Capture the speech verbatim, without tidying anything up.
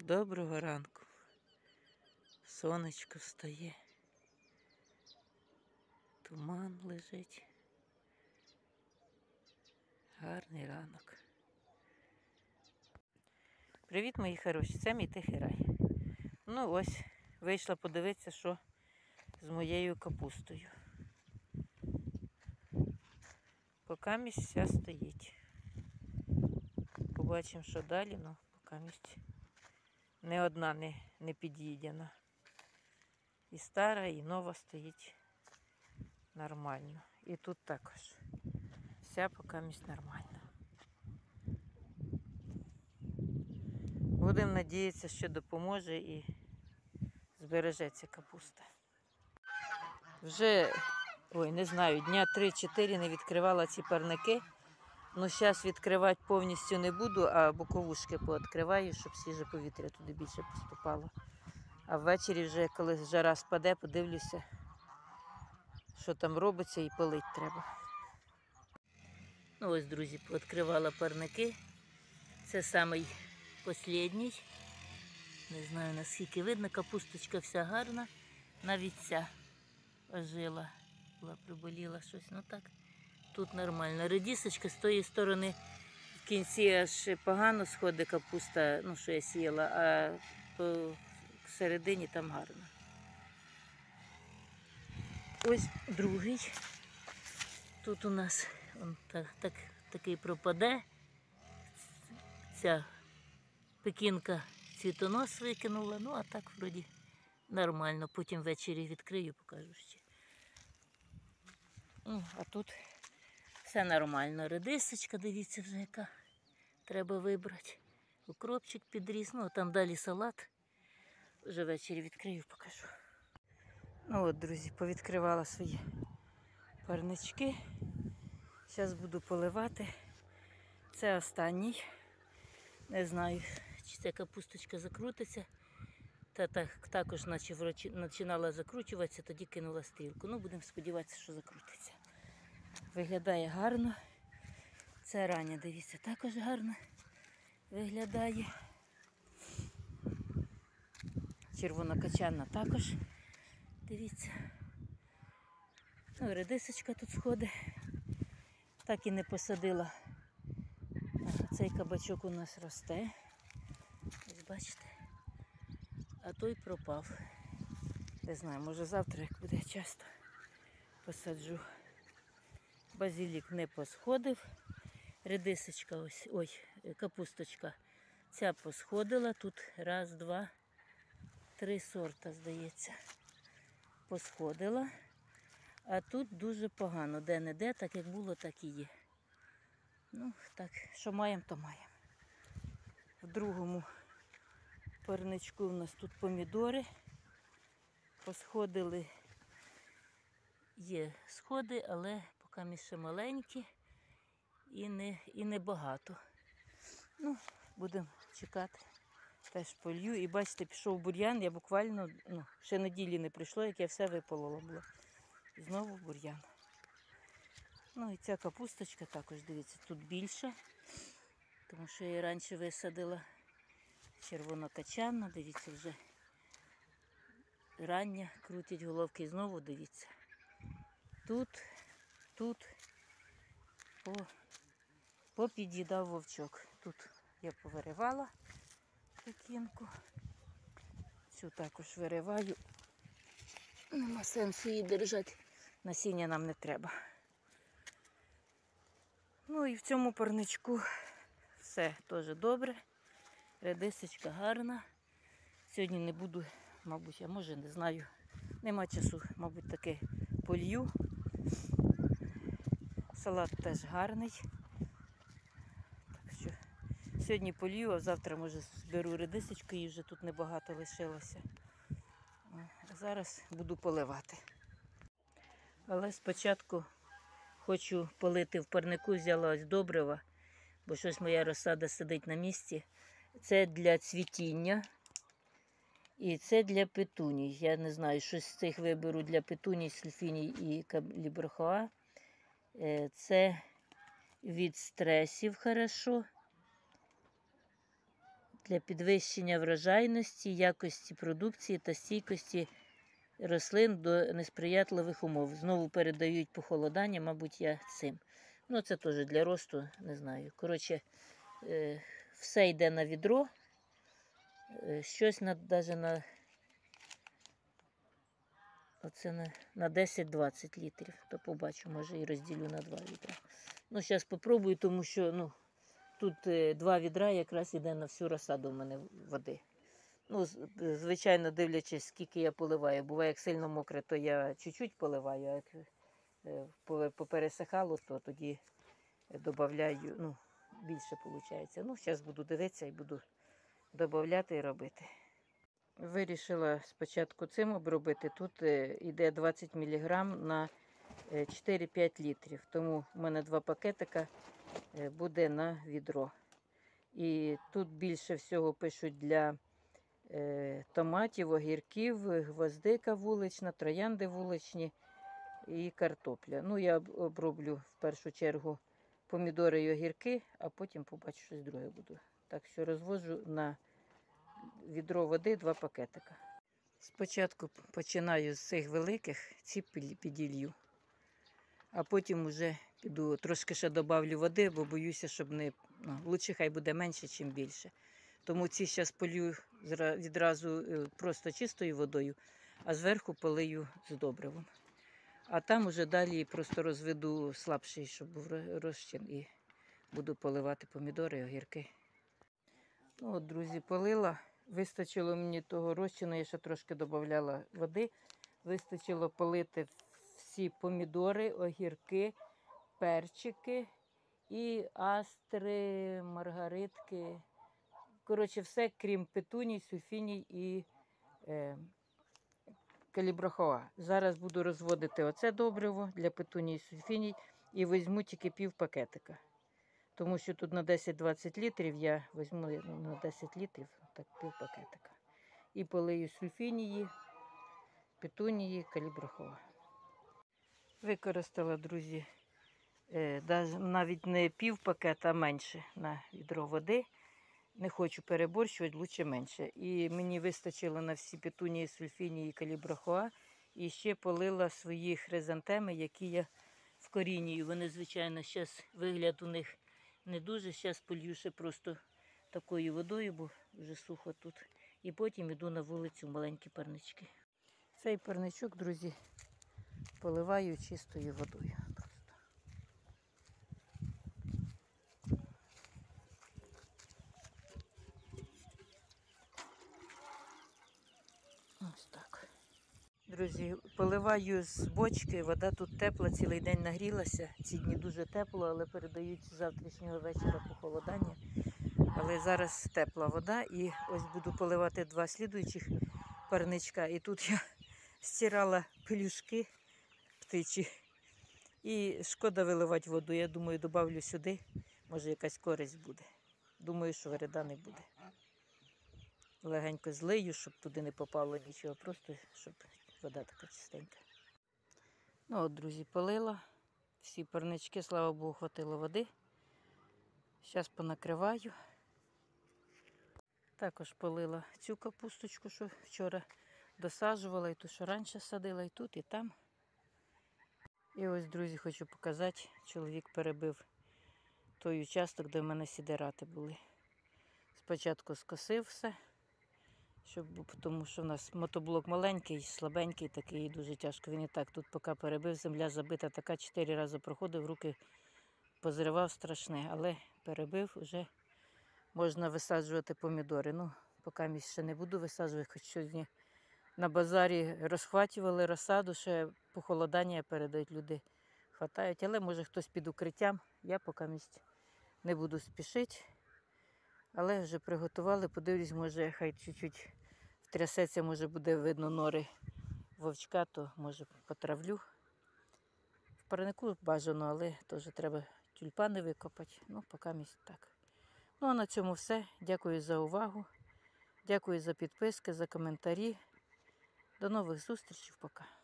Доброго ранку. Сонечко встає. Туман лежить. Гарний ранок. Привіт, мої хороші, це мій тихий рай. Ну ось, вийшла подивитися, що з моєю капустою. Поки місць вся стоїть. Побачимо, що далі, ну поки місць не одна не, не під'їдена. І стара, і нова стоїть нормально. І тут також. Вся поки місць нормально. Будемо надіятися, що допоможе і збережеться капуста. Вже, ой, не знаю, дня три-чотири не відкривала ці парники. Ну, зараз відкривати повністю не буду, а боковушки пооткриваю, щоб свіже повітря туди більше поступало. А ввечері вже, коли жара спаде, подивлюся, що там робиться, і полить треба. Ну ось, друзі, пооткривала парники. Це самий останній. Не знаю, наскільки видно, капусточка вся гарна. Навіть ця ожила, була приболіла щось. Ну так, тут нормально. Редисочка з тої сторони в кінці аж погано сходить капуста, ну що я сіяла, а по середині там гарно. Ось другий. Тут у нас он так, так, такий пропаде. Ця пекінка цвітонос викинула, ну а так вроді нормально. Потім ввечері відкрию, покажу ще. Ну, а тут все нормально. Редисочка, дивіться вже яка. Треба вибрати. Укропчик підріс, ну а там далі салат. Вже ввечері відкрию, покажу. Ну от, друзі, повідкривала свої парнички. Зараз буду поливати. Це останній. Не знаю, чи ця капусточка закрутиться. Та так, також наче починала закручуватися, тоді кинула стрілку. Ну, будемо сподіватися, що закрутиться. Виглядає гарно. Це рання, дивіться, також гарно виглядає. Червонокачанна також, дивіться. Ну, редисочка тут сходить. Так і не посадила. Цей кабачок у нас росте. Ось бачите. А той пропав. Не знаю, може завтра, як буде часто, посаджу. Базилік не посходив. Редисочка ось, ой, капусточка. Ця посходила. Тут раз, два, три сорта, здається. Посходила. А тут дуже погано. Де-не-де, так як було, так і є. Ну, так, що маємо, то маємо. В другому парничку у нас тут помідори. Посходили, є сходи, але поки ще маленькі і не, і не багато. Ну, будемо чекати. Теж полью. І бачите, пішов бур'ян, я буквально, ну, ще неділі не пройшло, як я все виполола було. Знову бур'ян. Ну і ця капусточка також, дивіться, тут більше, тому що я її раніше висадила. Червонокачанна, дивіться, вже рання, крутять головки і знову, дивіться. Тут, тут по, попід'їдав вовчок. Тут я повиривала пекінку. Цю також вириваю. Нема сенсу її держати. Насіння нам не треба. Ну і в цьому парничку все теж добре. Редисочка гарна. Сьогодні не буду, мабуть, а може не знаю. Нема часу, мабуть, таки полью. Салат теж гарний. Так що сьогодні полью, а завтра, може, зберу редисочку, її вже тут небагато лишилося. А зараз буду поливати. Але спочатку хочу полити в парнику, взяла ось добрива, бо щось моя розсада сидить на місці. Це для цвітіння і це для петуній. Я не знаю, щось з цих виберу для петуній, сульфіній і каліброхоа. Це від стресів хорошо. для підвищення врожайності, якості продукції та стійкості рослин до несприятливих умов. Знову передають похолодання, мабуть, я цим. Ну, це теж для росту, не знаю. Коротше, е, все йде на відро. Е, щось на, навіть на, оце на, на десять-двадцять літрів. То побачу, може і розділю на два відра. Ну, зараз спробую, тому що, ну, тут е, два відра якраз йде на всю розсаду в мене води. Ну, звичайно, дивлячись, скільки я поливаю. Буває, як сильно мокре, то я чуть-чуть поливаю, а як попересихало, то тоді додаю, ну, більше виходить. Ну, зараз буду дивитися і буду додати і робити. Вирішила спочатку цим обробити. Тут йде двадцять міліграм на чотири-п'ять літрів. Тому в мене два пакетика буде на відро. І тут більше всього пишуть для томатів, огірків, гвоздика вулична, троянди вуличні і картопля. Ну, я оброблю в першу чергу помідори і огірки, а потім побачу, щось друге буду. Так що розвожу на відро води два пакетика. Спочатку починаю з цих великих, ці піділью, а потім вже піду, трошки ще добавлю води, бо боюся, щоб не, ну, лучше хай буде менше, чим більше. Тому ці зараз полью відразу просто чистою водою, а зверху полию з добривом. А там уже далі просто розведу слабший, щоб був розчин, і буду поливати помідори і огірки. Ну от, друзі, полила. Вистачило мені того розчину, я ще трошки додавала води. Вистачило полити всі помідори, огірки, перчики і астри, маргаритки. Коротше, все, крім петуній, сульфіній і е, каліброхоа. Зараз буду розводити оце добриво для петуній і сульфіній і візьму тільки пів пакетика. Тому що тут на десять-двадцять літрів я візьму на десять літрів, так пів пакетика. І полию сульфінії, петунії, каліброхоа. Використала, друзі, е, навіть не пів пакета, а менше на відро води. Не хочу переборщувати, лучше менше. І мені вистачило на всі петунії, сульфінії і каліброхоа. І ще полила свої хризантеми, які я вкорінюю. Вони, звичайно, зараз вигляд у них не дуже. Зараз полью ще просто такою водою, бо вже сухо тут. І потім йду на вулицю в маленькі парнички. Цей парничок, друзі, поливаю чистою водою. Ось так. Друзі, поливаю з бочки, вода тут тепла, цілий день нагрілася. Ці дні дуже тепло, але передають з завтрашнього вечора похолодання. Але зараз тепла вода і ось буду поливати два слідуючих парничка. І тут я стирала пелюшки птичі. І шкода виливати воду, я думаю, добавлю сюди, може якась користь буде. Думаю, що вреда не буде. Легенько злию, щоб туди не попало нічого, просто щоб вода така чистенька. Ну от, друзі, полила. Всі парнички, слава Богу, хватило води. Зараз понакриваю. Також полила цю капусточку, що вчора досаджувала, і ту, що раніше садила, і тут, і там. І ось, друзі, хочу показати, чоловік перебив той участок, де в мене сідерати були. Спочатку скосив все. Щоб, тому що в нас мотоблок маленький, слабенький такий, дуже тяжко. Він і так тут поки перебив, земля забита така, чотири рази проходив, руки позривав страшне, але перебив, вже можна висаджувати помідори. Ну, поки ще не буду висаджувати, хоч сьогодні на базарі розхватювали розсаду, ще похолодання передають, люди хватають, але може хтось під укриттям, я поки не буду спішити. Але вже приготували, подивлюсь, може хай чуть-чуть втрясеться, може буде видно нори вовчка, то може потравлю. В парнику бажано, але теж треба тюльпани викопати. Ну, поки місць так. Ну, а на цьому все. Дякую за увагу. Дякую за підписки, за коментарі. До нових зустрічей. Пока.